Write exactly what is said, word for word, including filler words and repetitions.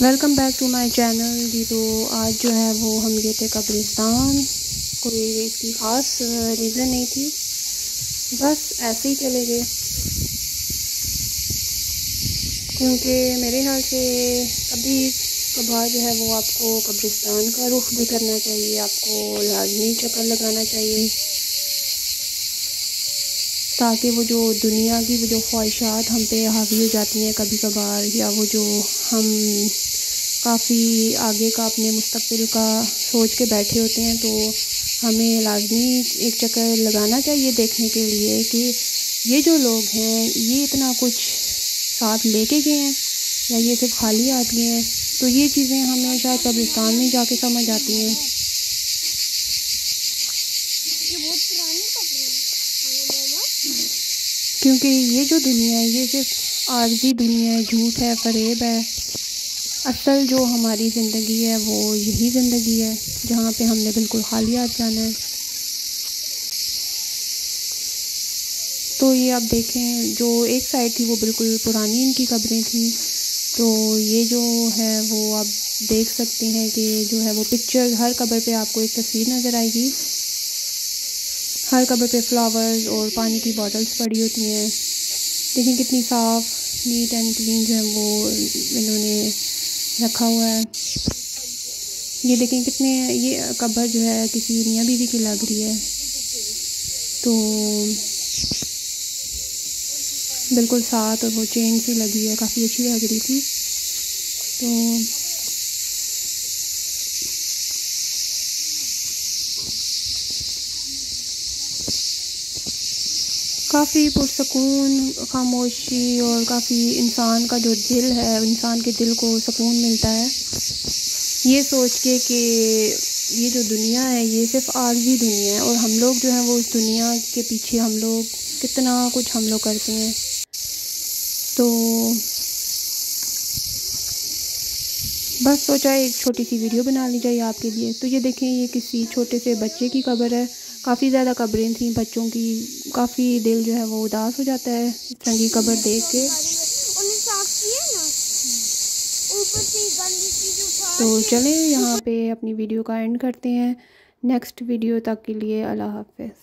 Welcome back to my channel जी। तो आज जो है वो हम गए थे कब्रिस्तान। कोई इसकी ख़ास रीज़न नहीं थी, बस ऐसे ही चले गए, क्योंकि मेरे ख्याल से कभी कभार जो है वो आपको कब्रिस्तान का रुख भी करना चाहिए, आपको लाजमी चक्कर लगाना चाहिए, ताकि वो जो दुनिया की वो जो ख्वाहिशात हम पे हावी हो जाती हैं कभी कभार, या वो जो हम काफ़ी आगे का अपने मुस्तकबिल का सोच के बैठे होते हैं, तो हमें लाजमी एक चक्कर लगाना चाहिए देखने के लिए कि ये जो लोग हैं ये इतना कुछ साथ लेके गए हैं या ये सिर्फ खाली हाथ गए हैं। तो ये चीज़ें हमें शायद कब्रिस्तान में जाके समझ आती हैं। क्योंकि ये जो दुनिया है ये सिर्फ आर्जी दुनिया है, झूठ है, फरेब है। असल जो हमारी ज़िंदगी है वो यही ज़िंदगी है जहाँ पे हमने बिल्कुल खाली हाथ जाना है। तो ये आप देखें, जो एक साइड थी वो बिल्कुल पुरानी इनकी कब्रें थी। तो ये जो है वो आप देख सकते हैं कि जो है वो पिक्चर, हर कब्र पे आपको एक तस्वीर नज़र आएगी। हर कब्र पे फ्लावर्स और पानी की बॉटल्स पड़ी होती हैं। देखिए कितनी साफ़, नीट एंड क्लीन जो है वो इन्होंने रखा हुआ है। ये देखें कितने, ये कब्र जो है किसी मियाँ बीवी की लग रही है, तो बिल्कुल साथ, और वो चेन सी लगी है, काफ़ी अच्छी लग रही थी। तो काफ़ी पुरसकून, खामोशी, और काफ़ी इंसान का जो दिल है, इंसान के दिल को सुकून मिलता है ये सोच के कि ये जो दुनिया है ये सिर्फ आर्जी दुनिया है, और हम लोग जो है वो उस दुनिया के पीछे हम लोग कितना कुछ हम लोग करते हैं। तो बस सोचा एक छोटी सी वीडियो बना ली जाए आपके लिए। तो ये देखें, ये किसी छोटे से बच्चे की कब्र है। काफ़ी ज़्यादा कब्रें थी बच्चों की, काफ़ी दिल जो है वो उदास हो जाता है इस तरह की कब्र देख के। तो चलें यहाँ पे अपनी वीडियो का एंड करते हैं। नेक्स्ट वीडियो तक के लिए अल्लाह हाफ़िज़।